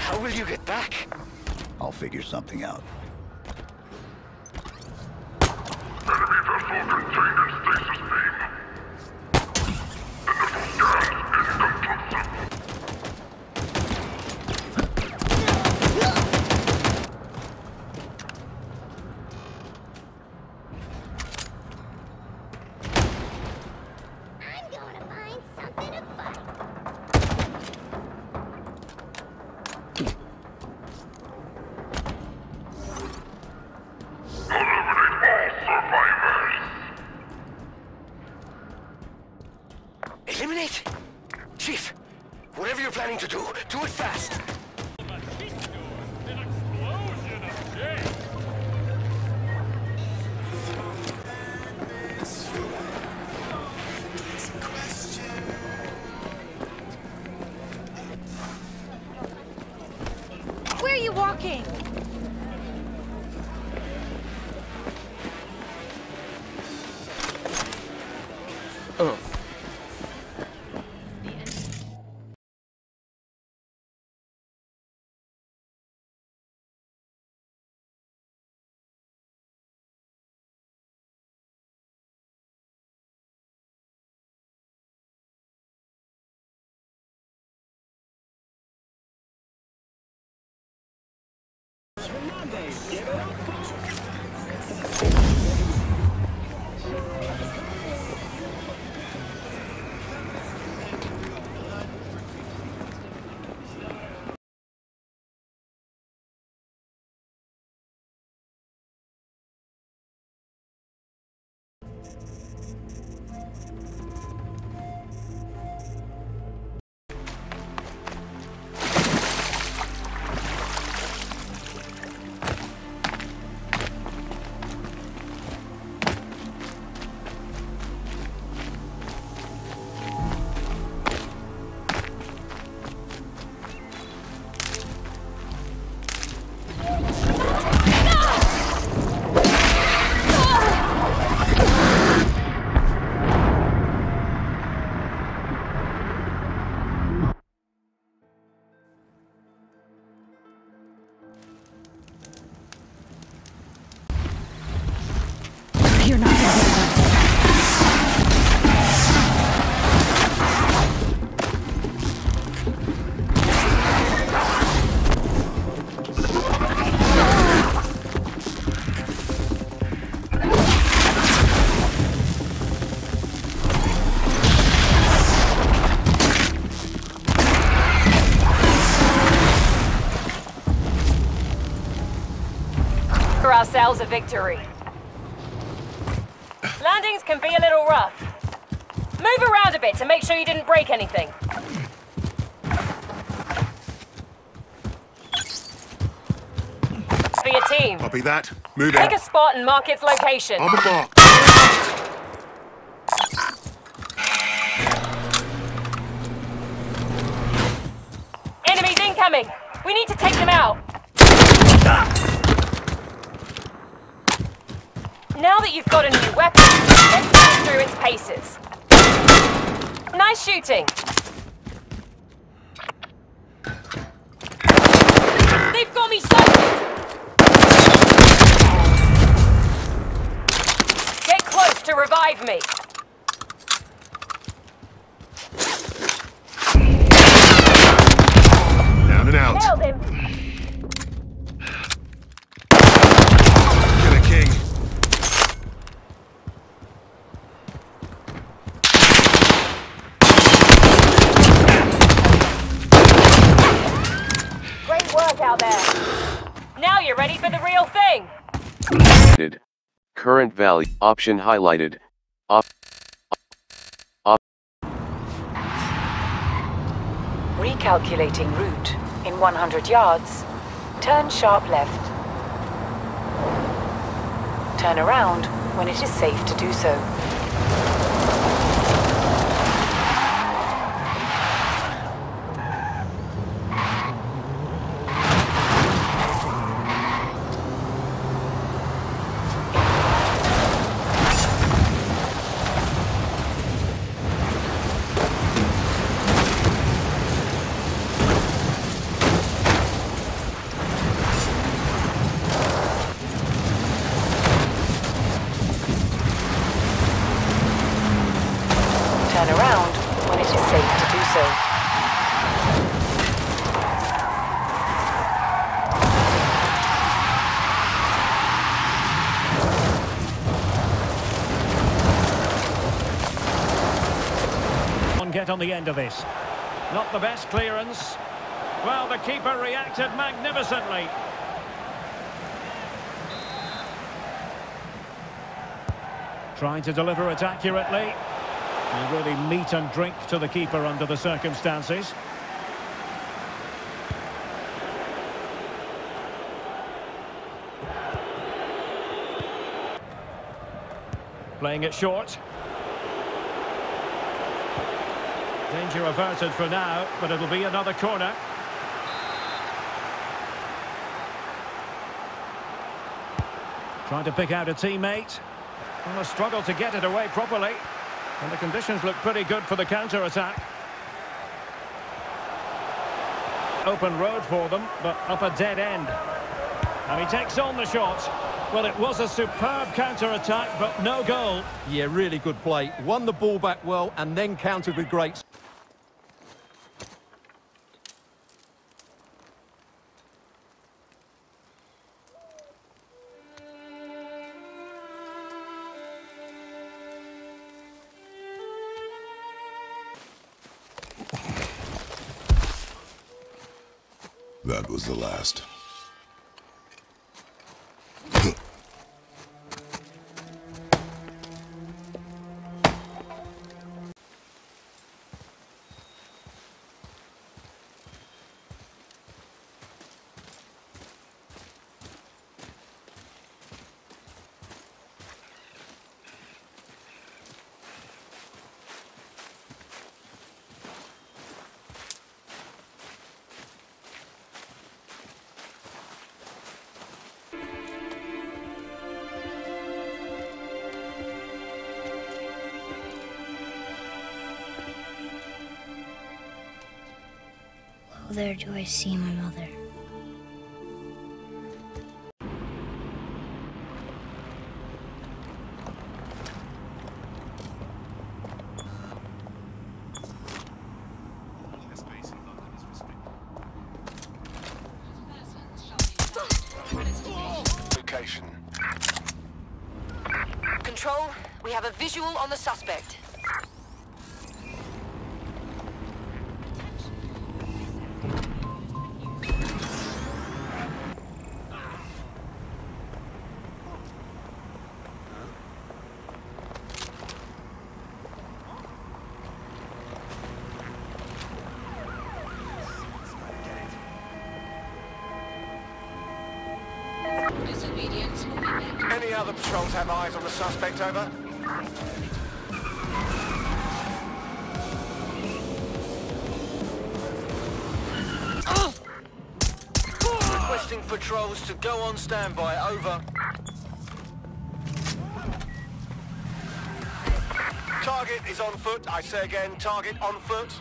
How will you get back? I'll figure something out. Eliminate? Chief, whatever you're planning to do it fast. Where are you walking? You're not gonna get away. For ourselves a victory. Landings can be a little rough. Move around a bit to make sure you didn't break anything. For your team. Copy that. Move Pick out. a spot and mark its location. On the mark. Enemies incoming! We need to take them out! Now that you've got a new weapon, let's go through its paces. Nice shooting! They've got me sighted! Get close to revive me! Down and out. Nailed him! Killer King. Great work out there! Now you're ready for the real thing! Current value option highlighted. Recalculating route. In 100 yards, turn sharp left. Turn around when it is safe to do so. get on the end of this. Not the best clearance. Well, the keeper reacted magnificently. Trying to deliver it accurately. And really meat and drink to the keeper under the circumstances. Playing it short. Danger averted for now, but it'll be another corner. Trying to pick out a teammate. And a struggle to get it away properly. And the conditions look pretty good for the counter-attack. Open road for them, but up a dead end. And he takes on the shot. Well, it was a superb counter-attack, but no goal. Yeah, really good play. Won the ball back well and then countered with great... That was the last. Oh, there do I see my mother. Location. Control, we have a visual on the suspect. Any other patrols have eyes on the suspect, over? Requesting patrols to go on standby, over. Target is on foot, I say again, target on foot.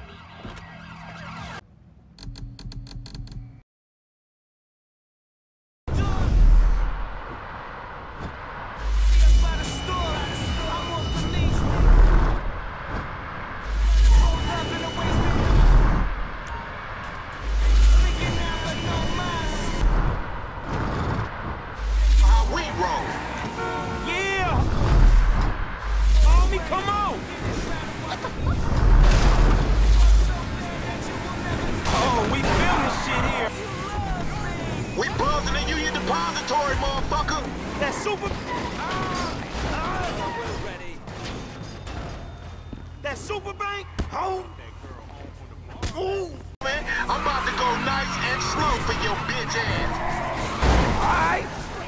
Depository, motherfucker! That super... That super bank? Home? Ooh! Man, I'm about to go nice and slow for your bitch ass. Alright!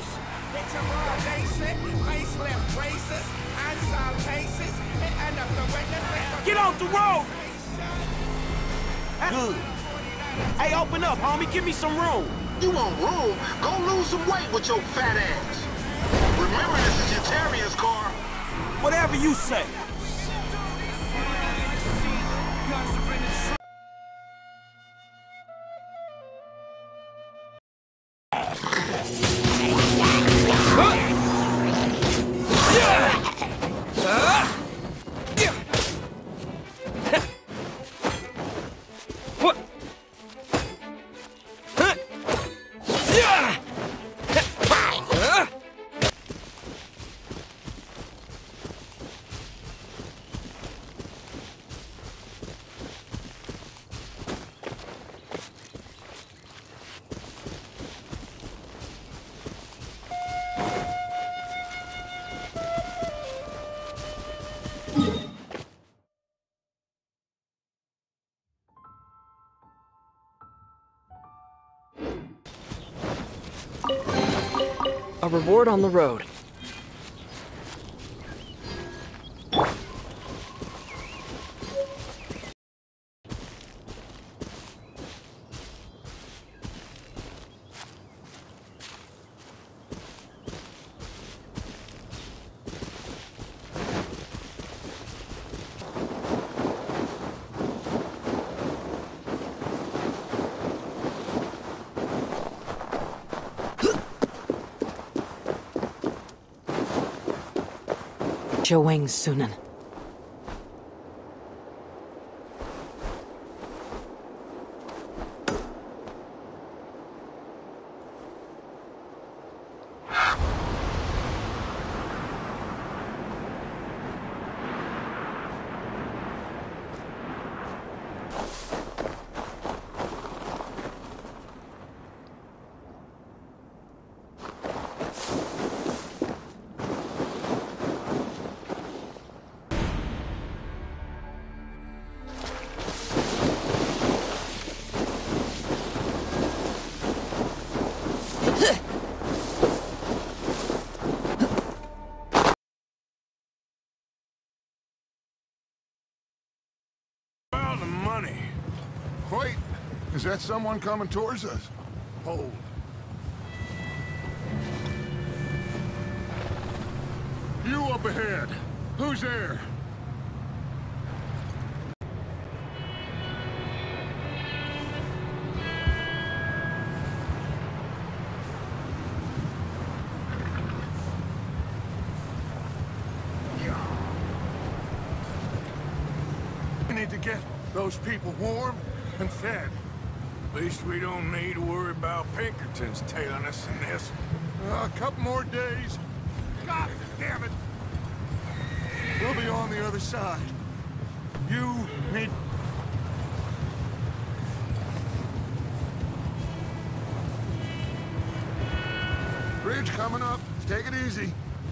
Get off the road! Good. Hey, open up, homie. Give me some room. You want room? Go lose some weight with your fat ass. Remember, this is your Terrier's car. Whatever you say. A reward on the road. Joang Sunan. Found the money. Wait, is that someone coming towards us? Hold. You up ahead. Who's there? We need to get those people warm and fed. At least we don't need to worry about Pinkertons tailing us in this. A couple more days. God damn it! We'll be on the other side. You need... Bridge coming up. Take it easy.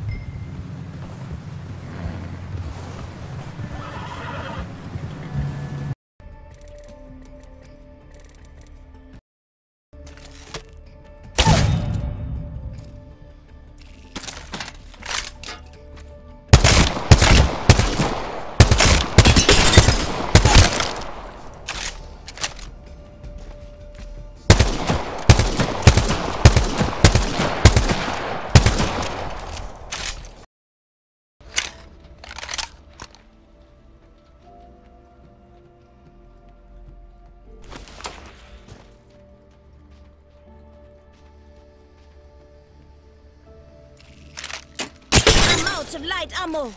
Out of light ammo.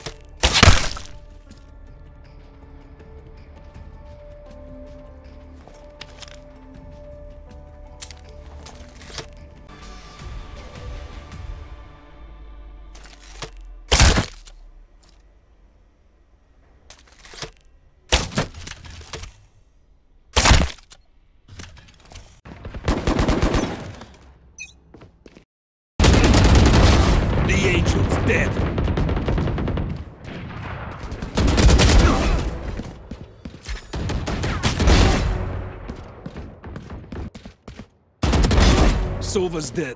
The angel's dead. Silva's dead.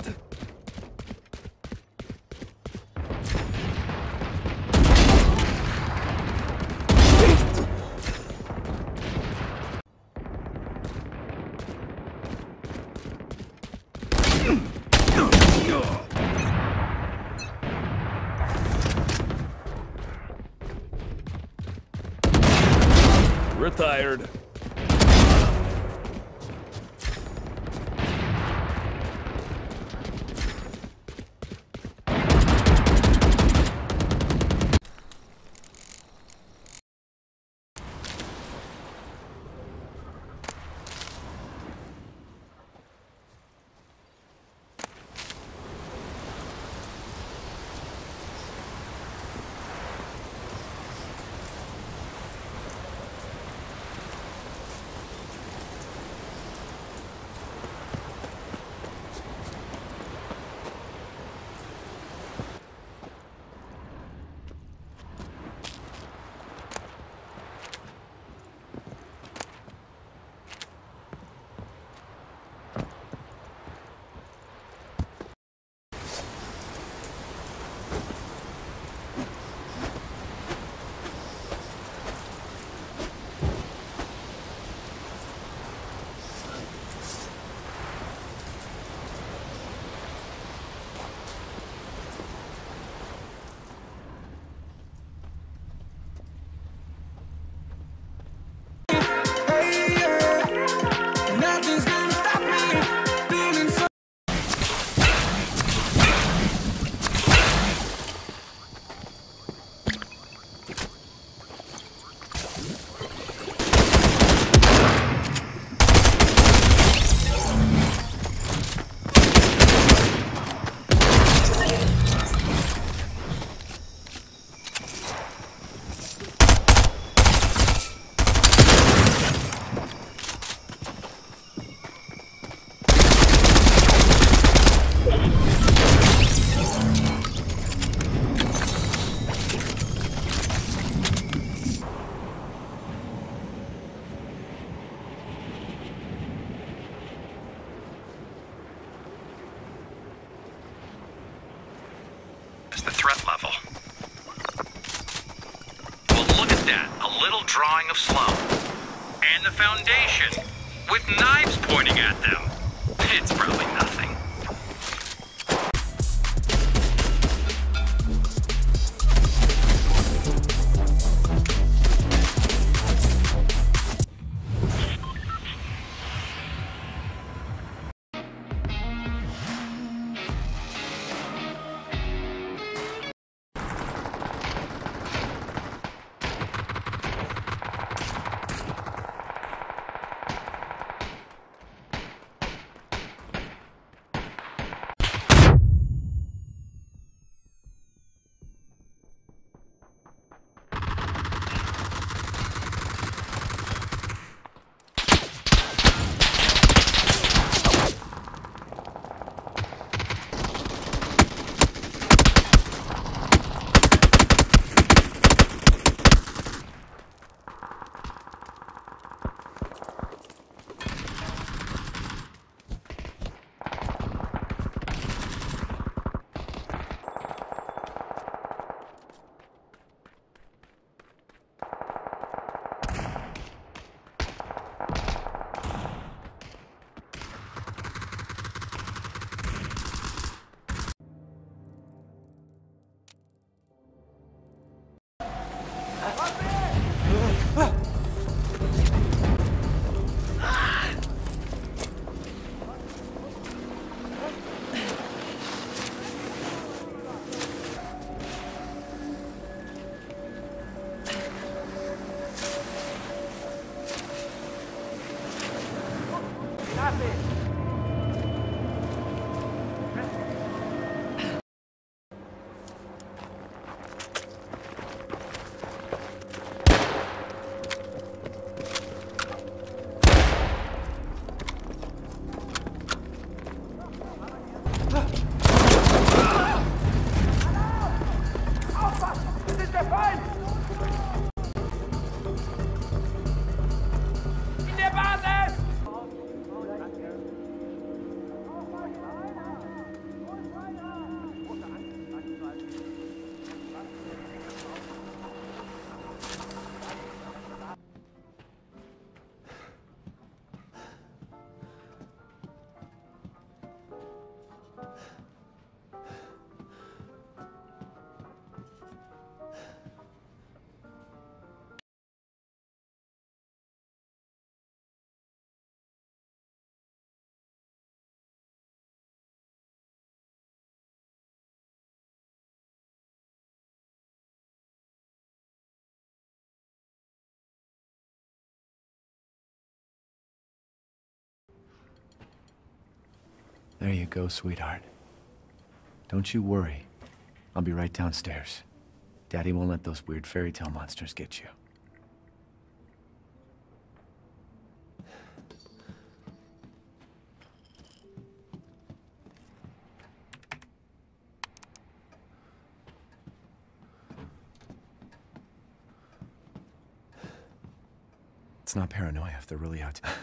Retired. drawing of Sloan. And the Foundation, with knives pointing at them. It's probably nothing. There you go, sweetheart. Don't you worry. I'll be right downstairs. Daddy won't let those weird fairy tale monsters get you. It's not paranoia if they're really out to...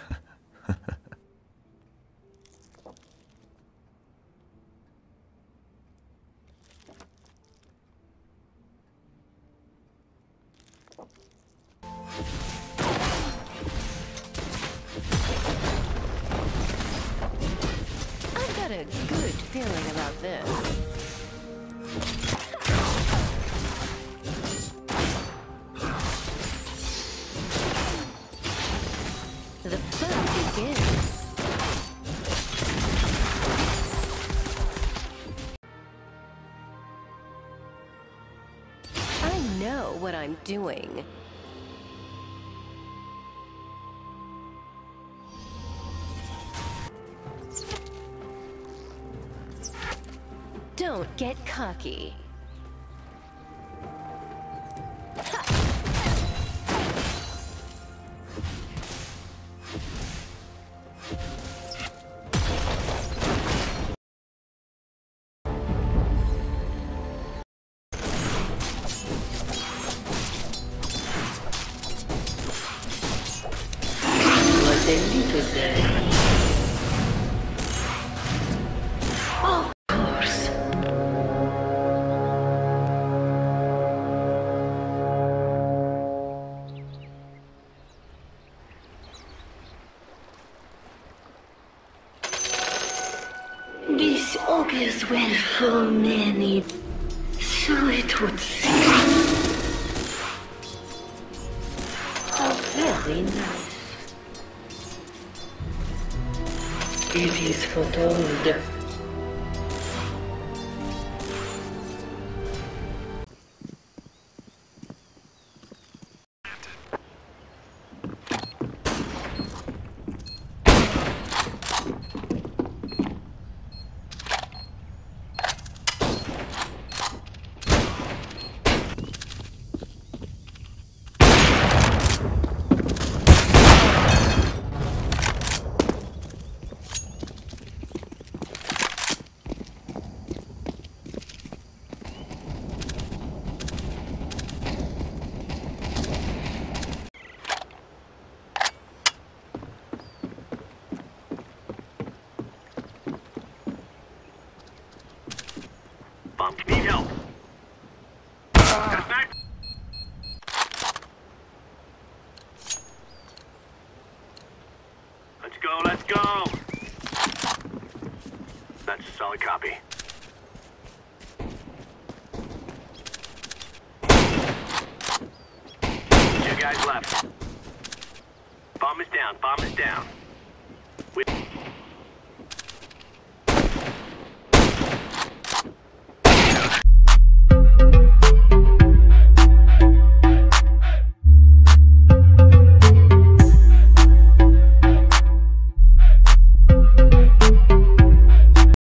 I've got a good feeling about this. The fun begins. I know what I'm doing. Don't get cocky. Of course. This augurs well for many. So it would seem. How very nice. It is foretold. Need help. Let's go. That's a solid copy. Two guys left. Bomb is down.